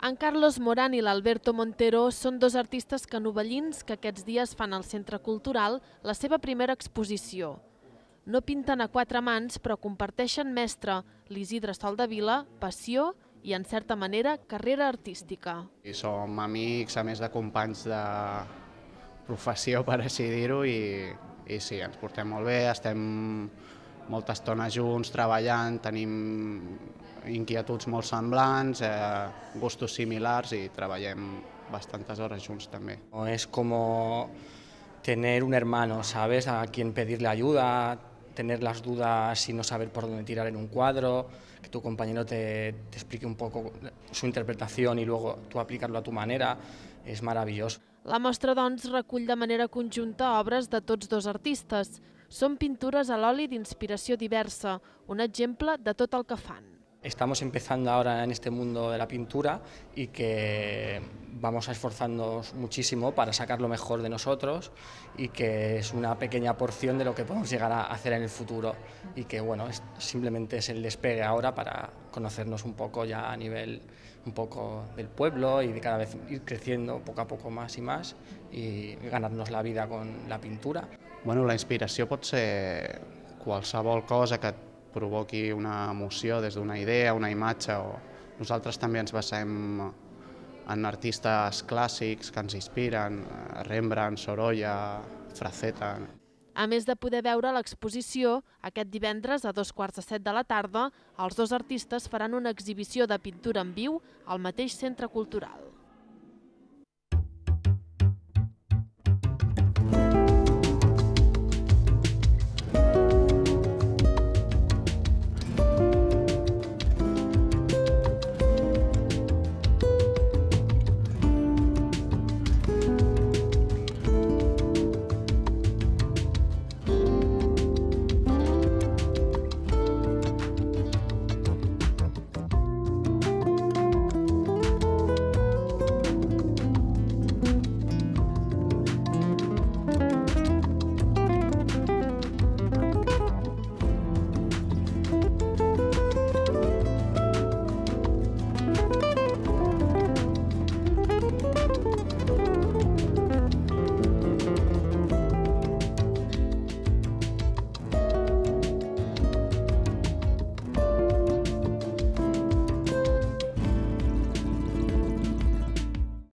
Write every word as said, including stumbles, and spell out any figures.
En Carlos Morán i l'Alberto Montero són dos artistes canovellins que aquests dies fan al Centre Cultural la seva primera exposició. No pinten a quatre mans, però comparteixen mestre, l'Isidre Soldevila, passió i, en certa manera, carrera artística. I som amics, a més de companys de professió, per així dir-ho, i, i sí, ens portem molt bé, estem molta estona junts, treballant, tenim inquietuds molt semblants, eh, gustos similars i treballem bastantes hores junts també. Es como tener un hermano, ¿sabes? A quien pedirle ayuda, tener las dudas y no saber por dónde tirar en un cuadro, que tu compañero te, te explique un poco su interpretación y luego tú aplicarlo a tu manera, és meravellós. La mostra, doncs, recull de manera conjunta obres de tots dos artistes. Són pintures a l'oli d'inspiració diversa, un exemple de tot el que fan. Estamos empezando ahora en este mundo de la pintura y que vamos a esforzarnos muchísimo para sacar lo mejor de nosotros y que es una pequeña porción de lo que podemos llegar a hacer en el futuro y que bueno, es, simplemente es el despegue ahora para conocernos un poco ya a nivel un poco del pueblo y de cada vez ir creciendo poco a poco más y más y ganarnos la vida con la pintura. Bueno, la inspiració pot ser qualsevol cosa que provoqui una emoció des d'una idea, una imatge. O nosaltres també ens basem en artistes clàssics que ens inspiren, Rembrandt, Sorolla, Frazetta. A més de poder veure l'exposició, aquest divendres a dos quarts de set de la tarda, els dos artistes faran una exhibició de pintura en viu al mateix Centre Cultural.